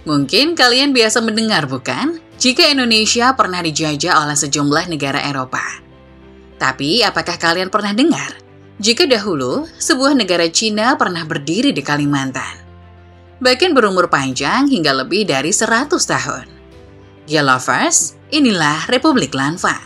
Mungkin kalian biasa mendengar, bukan? Jika Indonesia pernah dijajah oleh sejumlah negara Eropa. Tapi, apakah kalian pernah dengar? Jika dahulu, sebuah negara Cina pernah berdiri di Kalimantan. Bahkan berumur panjang hingga lebih dari 100 tahun. Ya lovers, inilah Republik Lanfang.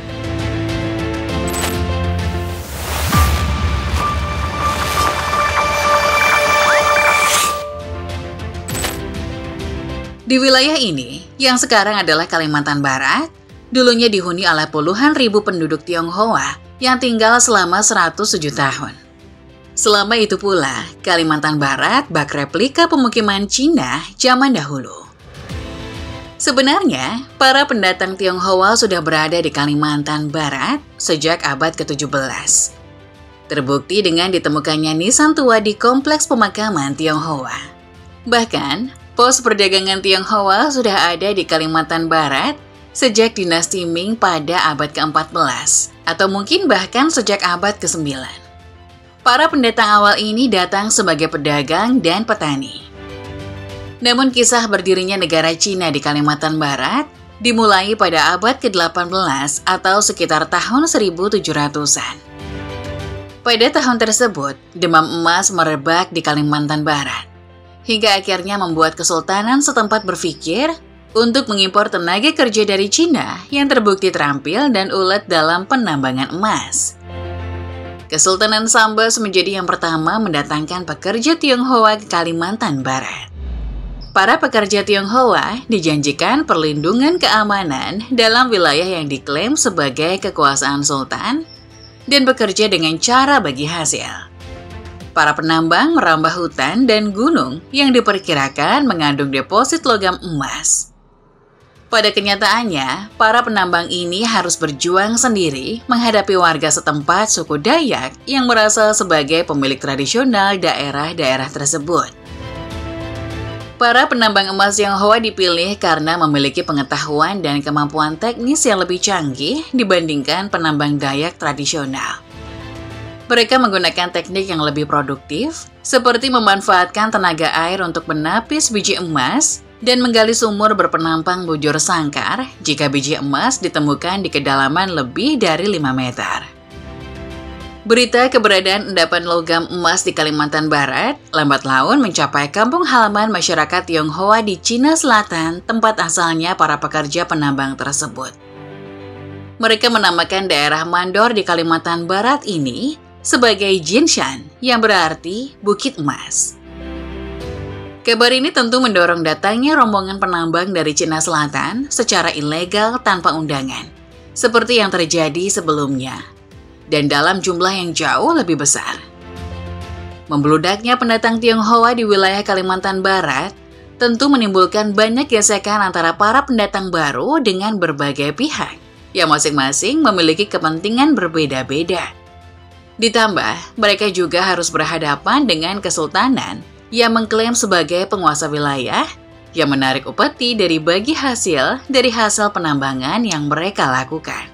Di wilayah ini, yang sekarang adalah Kalimantan Barat, dulunya dihuni oleh puluhan ribu penduduk Tionghoa yang tinggal selama 107 tahun. Selama itu pula, Kalimantan Barat bak replika pemukiman Cina zaman dahulu. Sebenarnya, para pendatang Tionghoa sudah berada di Kalimantan Barat sejak abad ke-17. Terbukti dengan ditemukannya nisan tua di kompleks pemakaman Tionghoa. Bahkan, pos perdagangan Tionghoa sudah ada di Kalimantan Barat sejak dinasti Ming pada abad ke-14, atau mungkin bahkan sejak abad ke-9. Para pendatang awal ini datang sebagai pedagang dan petani. Namun kisah berdirinya negara Cina di Kalimantan Barat dimulai pada abad ke-18 atau sekitar tahun 1700-an. Pada tahun tersebut, demam emas merebak di Kalimantan Barat, hingga akhirnya membuat kesultanan setempat berpikir untuk mengimpor tenaga kerja dari Cina yang terbukti terampil dan ulet dalam penambangan emas. Kesultanan Sambas menjadi yang pertama mendatangkan pekerja Tionghoa ke Kalimantan Barat. Para pekerja Tionghoa dijanjikan perlindungan keamanan dalam wilayah yang diklaim sebagai kekuasaan sultan dan bekerja dengan cara bagi hasil. Para penambang merambah hutan dan gunung yang diperkirakan mengandung deposit logam emas. Pada kenyataannya, para penambang ini harus berjuang sendiri menghadapi warga setempat suku Dayak yang merasa sebagai pemilik tradisional daerah-daerah tersebut. Para penambang emas Tionghoa dipilih karena memiliki pengetahuan dan kemampuan teknis yang lebih canggih dibandingkan penambang Dayak tradisional. Mereka menggunakan teknik yang lebih produktif, seperti memanfaatkan tenaga air untuk menapis biji emas dan menggali sumur berpenampang bujur sangkar jika biji emas ditemukan di kedalaman lebih dari 5 meter. Berita keberadaan endapan logam emas di Kalimantan Barat lambat laun mencapai kampung halaman masyarakat Tionghoa di Cina Selatan, tempat asalnya para pekerja penambang tersebut. Mereka menamakan daerah Mandor di Kalimantan Barat ini sebagai Jinshan, yang berarti Bukit Emas. Kabar ini tentu mendorong datangnya rombongan penambang dari Cina Selatan secara ilegal tanpa undangan, seperti yang terjadi sebelumnya, dan dalam jumlah yang jauh lebih besar. Membludaknya pendatang Tionghoa di wilayah Kalimantan Barat tentu menimbulkan banyak gesekan antara para pendatang baru dengan berbagai pihak, yang masing-masing memiliki kepentingan berbeda-beda. Ditambah, mereka juga harus berhadapan dengan kesultanan yang mengklaim sebagai penguasa wilayah yang menarik upeti dari bagi hasil dari hasil penambangan yang mereka lakukan.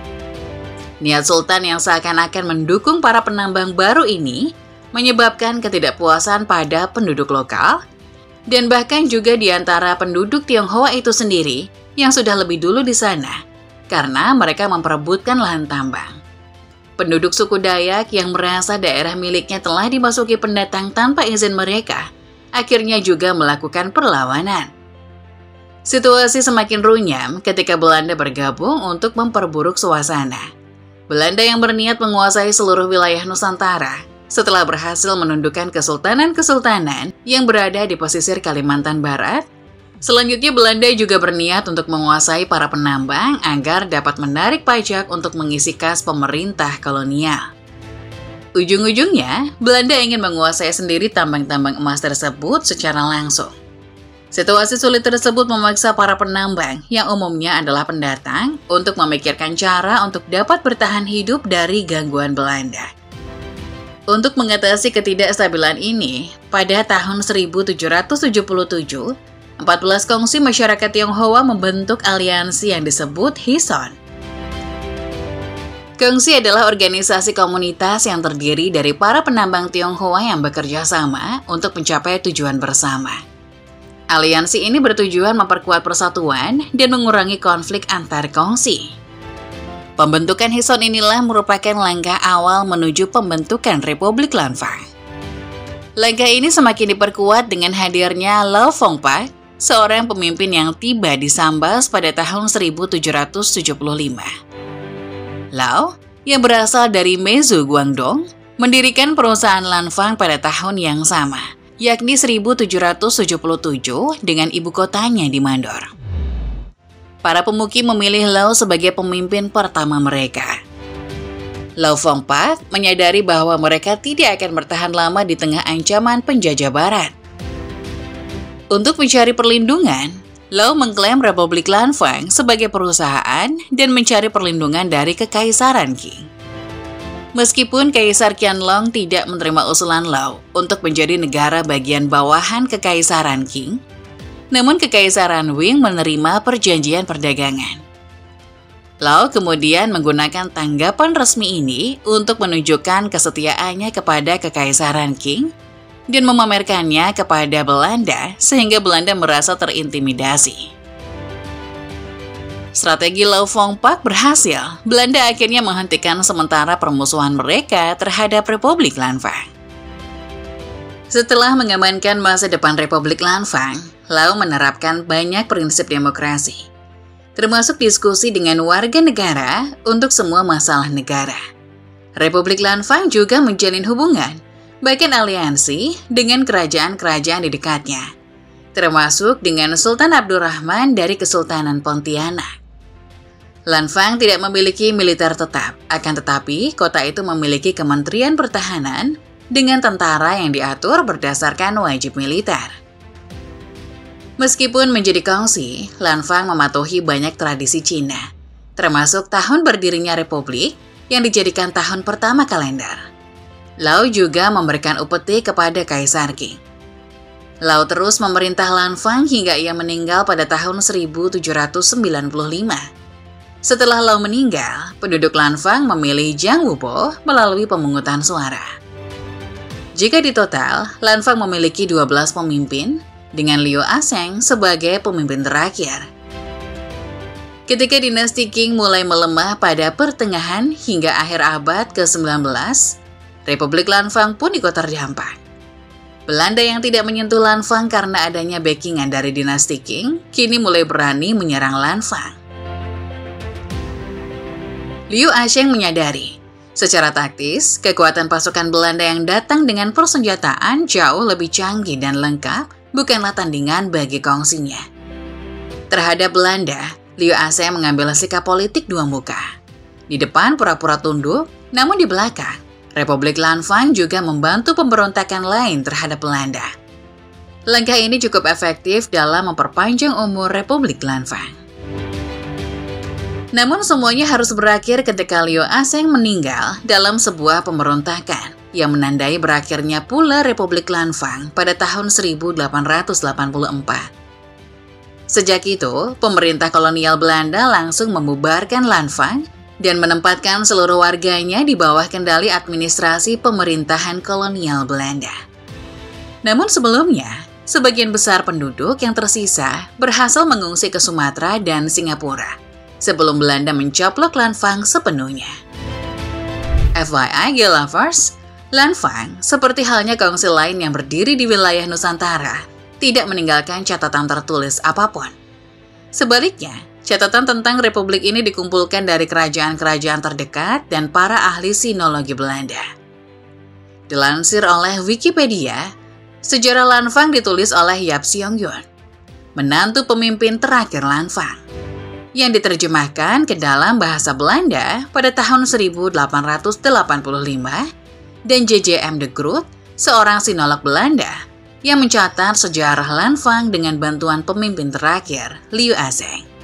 Niat sultan yang seakan-akan mendukung para penambang baru ini menyebabkan ketidakpuasan pada penduduk lokal dan bahkan juga di antara penduduk Tionghoa itu sendiri yang sudah lebih dulu di sana karena mereka memperebutkan lahan tambang. Penduduk suku Dayak yang merasa daerah miliknya telah dimasuki pendatang tanpa izin mereka, akhirnya juga melakukan perlawanan. Situasi semakin runyam ketika Belanda bergabung untuk memperburuk suasana. Belanda yang berniat menguasai seluruh wilayah Nusantara setelah berhasil menundukkan kesultanan-kesultanan yang berada di pesisir Kalimantan Barat. Selanjutnya, Belanda juga berniat untuk menguasai para penambang agar dapat menarik pajak untuk mengisi kas pemerintah kolonial. Ujung-ujungnya, Belanda ingin menguasai sendiri tambang-tambang emas tersebut secara langsung. Situasi sulit tersebut memaksa para penambang, yang umumnya adalah pendatang, untuk memikirkan cara untuk dapat bertahan hidup dari gangguan Belanda. Untuk mengatasi ketidakstabilan ini, pada tahun 1777, 14 kongsi masyarakat Tionghoa membentuk aliansi yang disebut Hison. Kongsi adalah organisasi komunitas yang terdiri dari para penambang Tionghoa yang bekerja sama untuk mencapai tujuan bersama. Aliansi ini bertujuan memperkuat persatuan dan mengurangi konflik antar kongsi. Pembentukan Hison inilah merupakan langkah awal menuju pembentukan Republik Lanfang. Langkah ini semakin diperkuat dengan hadirnya Lau Fongpak, seorang pemimpin yang tiba di Sambas pada tahun 1775. Lau, yang berasal dari Mezu Guangdong, mendirikan perusahaan Lanfang pada tahun yang sama, yakni 1777 dengan ibu kotanya di Mandor. Para pemukim memilih Lau sebagai pemimpin pertama mereka. Lau Fongpak menyadari bahwa mereka tidak akan bertahan lama di tengah ancaman penjajah barat. Untuk mencari perlindungan, Lau mengklaim Republik Lanfang sebagai perusahaan dan mencari perlindungan dari Kekaisaran Qing. Meskipun Kaisar Qianlong tidak menerima usulan Lau untuk menjadi negara bagian bawahan Kekaisaran Qing, namun Kekaisaran Wing menerima perjanjian perdagangan. Lau kemudian menggunakan tanggapan resmi ini untuk menunjukkan kesetiaannya kepada Kekaisaran Qing dan memamerkannya kepada Belanda sehingga Belanda merasa terintimidasi. Strategi Lau Fongpak berhasil. Belanda akhirnya menghentikan sementara permusuhan mereka terhadap Republik Lanfang. Setelah mengamankan masa depan Republik Lanfang, Lau menerapkan banyak prinsip demokrasi, termasuk diskusi dengan warga negara untuk semua masalah negara. Republik Lanfang juga menjalin hubungan, bahkan aliansi dengan kerajaan-kerajaan di dekatnya, termasuk dengan Sultan Abdurrahman dari Kesultanan Pontianak. Lanfang tidak memiliki militer tetap, akan tetapi kota itu memiliki Kementerian Pertahanan dengan tentara yang diatur berdasarkan wajib militer. Meskipun menjadi kongsi, Lanfang mematuhi banyak tradisi Cina, termasuk tahun berdirinya Republik yang dijadikan tahun pertama kalender. Lau juga memberikan upeti kepada Kaisar Qing. Lau terus memerintah Lanfang hingga ia meninggal pada tahun 1795. Setelah Lau meninggal, penduduk Lanfang memilih Jiang Wubo melalui pemungutan suara. Jika ditotal, Lanfang memiliki 12 pemimpin, dengan Liu Asheng sebagai pemimpin terakhir. Ketika dinasti Qing mulai melemah pada pertengahan hingga akhir abad ke-19, Republik Lanfang pun ikut terdampak. Belanda yang tidak menyentuh Lanfang karena adanya backingan dari dinasti Qing, kini mulai berani menyerang Lanfang. Liu Asheng menyadari, secara taktis, kekuatan pasukan Belanda yang datang dengan persenjataan jauh lebih canggih dan lengkap bukanlah tandingan bagi kongsinya. Terhadap Belanda, Liu Asheng mengambil sikap politik dua muka. Di depan pura-pura tunduk, namun di belakang, Republik Lanfang juga membantu pemberontakan lain terhadap Belanda. Langkah ini cukup efektif dalam memperpanjang umur Republik Lanfang. Namun semuanya harus berakhir ketika Liu Asheng meninggal dalam sebuah pemberontakan yang menandai berakhirnya pula Republik Lanfang pada tahun 1884. Sejak itu, pemerintah kolonial Belanda langsung membubarkan Lanfang dan menempatkan seluruh warganya di bawah kendali administrasi pemerintahan kolonial Belanda. Namun sebelumnya, sebagian besar penduduk yang tersisa berhasil mengungsi ke Sumatera dan Singapura sebelum Belanda mencaplok Lanfang sepenuhnya. FYI, Gay Lovers, Lanfang, seperti halnya kongsi lain yang berdiri di wilayah Nusantara, tidak meninggalkan catatan tertulis apapun. Sebaliknya, catatan tentang Republik ini dikumpulkan dari kerajaan-kerajaan terdekat dan para ahli sinologi Belanda. Dilansir oleh Wikipedia, sejarah Lanfang ditulis oleh Yap Seong Yun, menantu pemimpin terakhir Lanfang, yang diterjemahkan ke dalam bahasa Belanda pada tahun 1885, dan J.J.M. de Groot, seorang sinolog Belanda, yang mencatat sejarah Lanfang dengan bantuan pemimpin terakhir, Liu Asheng.